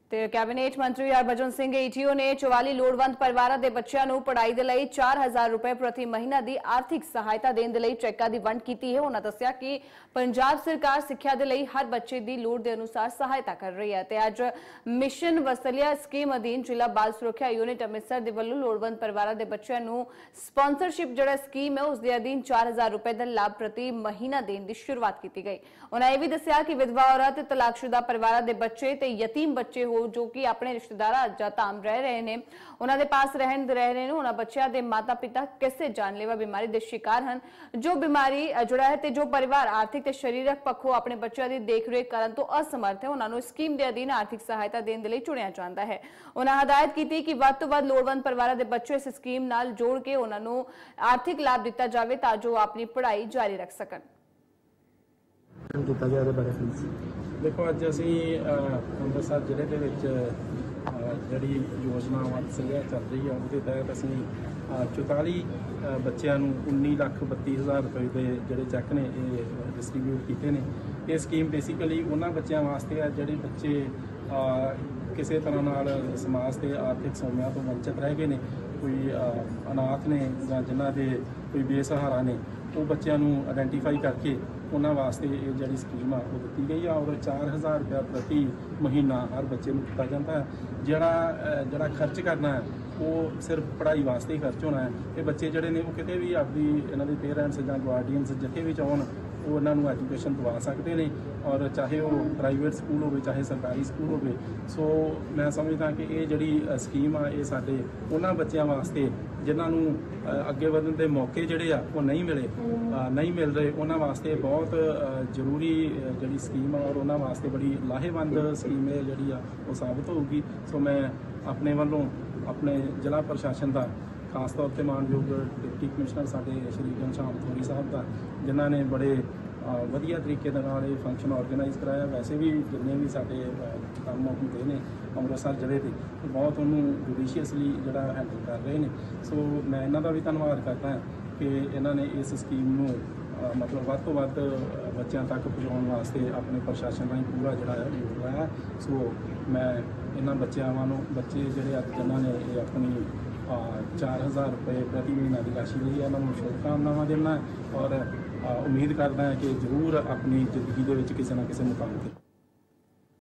ਤੇ ਕੈਬਨਿਟ ਮੰਤਰੀ ਹਰਭਜਨ ਸਿੰਘ ਈਟੀਓ ਨੇ 44 ਲੋੜਵੰਦ ਪਰਿਵਾਰਾਂ ਦੇ ਬੱਚਿਆਂ ਨੂੰ ਪੜ੍ਹਾਈ ਦੇ ਲਈ 4000 ਰੁਪਏ ਪ੍ਰਤੀ ਮਹੀਨਾ ਦੀ ਆਰਥਿਕ ਸਹਾਇਤਾ ਦੇਣ ਦੇ ਲਈ ਚੈੱਕਾਂ ਦੀ ਵੰਡ ਕੀਤੀ ਹੈ। ਉਹਨਾਂ ਦੱਸਿਆ ਕਿ ਪੰਜਾਬ ਸਰਕਾਰ ਸਿੱਖਿਆ ਦੇ ਲਈ ਹਰ ਬੱਚੇ ਦੀ ਲੋੜ ਦੇ ਅਨੁਸਾਰ ਸਹਾਇਤਾ ਕਰ ਰਹੀ ਹੈ ਤੇ ਅੱਜ ਮਿਸ਼ਨ ਵਸਲੀਆ ਸਕੀਮ ਅਧੀਨ ਜ਼ਿਲ੍ਹਾ ਬਾਲ ਸੁਰੱਖਿਆ ਯੂਨਿਟ ਅੰਮ੍ਰਿਤਸਰ ਦੇ ਵੱਲੋਂ ਲੋੜਵੰਦ ਪਰਿਵਾਰਾਂ ਦੇ ਬੱਚਿਆਂ ਨੂੰ ਸਪਾਂਸਰਸ਼ਿਪ ਜਿਹੜਾ ਸਕੀਮ ਹੈ ਉਸ ਦੇ ਅਧੀਨ 4000 ਰੁਪਏ ਦਾ ਲਾਭ ਪ੍ਰਤੀ ਮਹੀਨਾ ਦੇਣ ਦੀ ਸ਼ੁਰੂਆਤ ਕੀਤੀ ਗਈ। ਉਹਨਾਂ ਇਹ ਵੀ ਦੱਸਿਆ ਕਿ ਵਿਧਵਾ ਔਰਤ, ਤਲਾਕਸ਼ੁਦਾ ਪਰਿਵਾਰਾਂ ਦੇ ਬੱਚੇ ਤੇ ਯਤੀਮ ਬੱਚੇ ਹੋ ਜੋ ਕਿ ਆਪਣੇ ਰਿਸ਼ਤੇਦਾਰਾਂ ਜਾਂ ਧਾਮ ਰਹਿ ਰਹੇ ਨੇ, ਉਹਨਾਂ ਦੇ ਪਾਸ ਰਹਿ ਰਹੇ ਨੇ, ਉਹਨਾਂ ਬੱਚਿਆਂ ਦੇ ਮਾਤਾ ਪਿਤਾ ਕਿਸੇ ਜਾਨਲੇਵਾ ਬਿਮਾਰੀ ਦੇ ਸ਼ਿਕਾਰ ਹਨ, ਜੋ ਬਿਮਾਰੀ ਜੁੜਾ ਹੈ ਤੇ ਜੋ ਪਰਿਵਾਰ ਆਰਥਿਕ ਤੇ ਸਰੀਰਕ ਪੱਖੋਂ ਆਪਣੇ ਬੱਚਿਆਂ ਦੀ ਦੇਖਰੇਖ ਕਰਨ ਤੋਂ ਅਸਮਰਥ ਹੈ, ਉਹਨਾਂ ਨੂੰ ਸਕੀਮ ਦੇ ਅਧੀਨ ਆਰਥਿਕ ਸਹਾਇਤਾ ਦੇਣ ਦੇ ਲਈ ਚੁਣਿਆ ਜਾਂਦਾ ਹੈ। ਉਹਨਾਂ ਹਦਾਇਤ ਕੀਤੀ ਕਿ ਵੱਧ ਤੋਂ ਵੱਧ ਲੋੜਵੰਦ ਪਰਿਵਾਰਾਂ ਦੇ ਬੱਚੇ ਇਸ ਸਕੀਮ ਨਾਲ ਜੋੜ ਕੇ ਉਹਨਾਂ ਨੂੰ ਆਰਥਿਕ ਲਾਭ ਦਿੱਤਾ ਜਾਵੇ ਤਾਂ ਜੋ ਆਪਣੀ ਪੜ੍ਹਾਈ ਜਾਰੀ ਰੱਖ ਸਕਣ। देखो अज असी ਅੰਮ੍ਰਿਤਸਰ ਜ਼ਿਲ੍ਹੇ ਦੇ ਵਿੱਚ ਜਿਹੜੀ ਯੋਜਨਾ ਵਸਲੀਆ ਚੱਲ ਰਹੀ ਹੈ ਉਹਦੇ ਤਹਿਤ ਅਸੀਂ 44 ਬੱਚਿਆਂ ਨੂੰ 19,32,000 ਰੁਪਏ ਦੇ ਜਿਹੜੇ ਚੈੱਕ ਨੇ ਇਹ ਡਿਸਟ੍ਰੀਬਿਊਟ ਕੀਤੇ ਨੇ। ਇਹ ਸਕੀਮ ਬੇਸਿਕਲੀ ਉਹਨਾਂ ਬੱਚਿਆਂ ਵਾਸਤੇ ਹੈ ਜਿਹੜੇ ਬੱਚੇ ਕਿਸੇ ਤਰ੍ਹਾਂ ਨਾਲ ਸਮਾਜ ਦੇ ਆਰਥਿਕ ਸੋਮਿਆਂ ਤੋਂ ਵੰਚਿਤ ਰਹਿ ਗਏ ਨੇ, ਕੋਈ ਅਨਾਥ ਨੇ ਜਾਂ ਜਿਨ੍ਹਾਂ ਦੇ ਕੋਈ ਬੇਸਹਾਰਾ ਨੇ, ਉਹ ਬੱਚਿਆਂ ਨੂੰ ਆਇਡੈਂਟੀਫਾਈ ਕਰਕੇ ਉਹਨਾਂ ਵਾਸਤੇ ਇਹ ਜਿਹੜੀ ਸਕੀਮ ਆ ਉਹ ਦਿੱਤੀ ਗਈ ਆ ਔਰ 4000 ਰੁਪਇਆ ਪ੍ਰਤੀ ਮਹੀਨਾ ਹਰ ਬੱਚੇ ਨੂੰ ਦਿੱਤਾ ਜਾਂਦਾ ਹੈ। ਜਿਹੜਾ ਖਰਚ ਕਰਨਾ ਹੈ ਉਹ ਸਿਰਫ ਪੜ੍ਹਾਈ ਵਾਸਤੇ ਹੀ ਖਰਚ ਹੋਣਾ ਹੈ। ਇਹ ਬੱਚੇ ਜਿਹੜੇ ਨੇ ਉਹ ਕਿਤੇ ਵੀ ਆਪਦੀ ਇਹਨਾਂ ਦੇ ਪੇਰੈਂਟਸ ਜਾਂ ਗਾਰਡੀਅਨਸ ਜਿੱਥੇ ਵੀ ਚਾਹਣ ਉਹ ਉਹਨਾਂ ਨੂੰ ਐਜੂਕੇਸ਼ਨ ਦਵਾ ਸਕਦੇ ਨੇ ਔਰ ਚਾਹੇ ਉਹ ਪ੍ਰਾਈਵੇਟ ਸਕੂਲ ਹੋਵੇ ਚਾਹੇ ਸਰਕਾਰੀ ਸਕੂਲ ਹੋਵੇ। ਸੋ ਮੈਂ ਸਮਝਦਾ ਕਿ ਇਹ ਜਿਹੜੀ ਸਕੀਮ ਆ ਇਹ ਸਾਡੇ ਉਹਨਾਂ ਬੱਚਿਆਂ ਵਾਸਤੇ ਜਿਨ੍ਹਾਂ ਨੂੰ ਅੱਗੇ ਵਧਣ ਦੇ ਮੌਕੇ ਜਿਹੜੇ ਆ ਉਹ ਨਹੀਂ ਮਿਲ ਰਹੇ, ਉਹਨਾਂ ਵਾਸਤੇ ਬਹੁਤ ਜ਼ਰੂਰੀ ਜਿਹੜੀ ਸਕੀਮ ਆ ਔਰ ਉਹਨਾਂ ਵਾਸਤੇ ਬੜੀ ਲਾਹੇਵੰਦ ਸਕੀਮ ਇਹ ਜਿਹੜੀ ਆ ਉਹ ਸਾਬਤ ਹੋਊਗੀ। ਸੋ ਮੈਂ ਆਪਣੇ ਵੱਲੋਂ ਆਪਣੇ ਜ਼ਿਲ੍ਹਾ ਪ੍ਰਸ਼ਾਸਨ ਦਾ ਖਾਸ ਤੌਰ ਤੇ ਮਾਨਯੋਗ ਡਿਪਟੀ ਕਮਿਸ਼ਨਰ ਸਾਡੇ ਸ਼੍ਰੀ ਘਨਸ਼ਾਮ ਥੋਰੀ ਸਾਹਿਬ ਦਾ, ਜਿਨ੍ਹਾਂ ਨੇ ਬੜੇ ਵਧੀਆ ਤਰੀਕੇ ਦੇ ਨਾਲ ਇਹ ਫੰਕਸ਼ਨ ਆਰਗੇਨਾਈਜ਼ ਕਰਾਇਆ। ਵੈਸੇ ਵੀ ਜਿੰਨੇ ਵੀ ਸਾਡੇ ਕੰਮ ਹੁੰਦੇ ਨੇ ਅੰਮ੍ਰਿਤਸਰ ਜ਼ਿਲ੍ਹੇ ਦੇ ਬਹੁਤ ਉਹਨੂੰ ਜੁਡੀਸ਼ੀਅਸਲੀ ਜਿਹੜਾ ਹੈਂਡਲ ਕਰ ਰਹੇ ਨੇ। ਸੋ ਮੈਂ ਇਹਨਾਂ ਦਾ ਵੀ ਧੰਨਵਾਦ ਕਰਦਾ ਕਿ ਇਹਨਾਂ ਨੇ ਇਸ ਸਕੀਮ ਨੂੰ ਮਤਲਬ ਵੱਧ ਤੋਂ ਵੱਧ ਬੱਚਿਆਂ ਤੱਕ ਪਹੁੰਚਾਉਣ ਵਾਸਤੇ ਆਪਣੇ ਪ੍ਰਸ਼ਾਸਨ ਰਾਹੀਂ ਪੂਰਾ ਜਿਹੜਾ ਹੈ ਯੋਗ ਲਾਇਆ। ਸੋ ਮੈਂ ਇਹਨਾਂ ਬੱਚਿਆਂ ਨੂੰ ਬੱਚੇ ਜਿਹੜੇ ਅੱਜ ਜਿਨ੍ਹਾਂ ਨੇ ਇਹ ਆਪਣੀ 4000 ਰੁਪਏ ਪ੍ਰਤੀ ਮਹੀਨਾ ਦੀ ਰਾਸ਼ੀ ਲਈ ਇਹਨਾਂ ਨੂੰ ਸ਼ੁਭਕਾਮਨਾਵਾਂ ਦਿੰਦਾ ਔਰ ਉਮੀਦ ਕਰਦਾ ਹਾਂ ਕਿ ਜ਼ਰੂਰ ਆਪਣੀ ਜ਼ਿੰਦਗੀ ਦੇ ਵਿੱਚ ਕਿਸੇ ਨਾ ਕਿਸੇ ਮੁਕਾਮ 'ਤੇ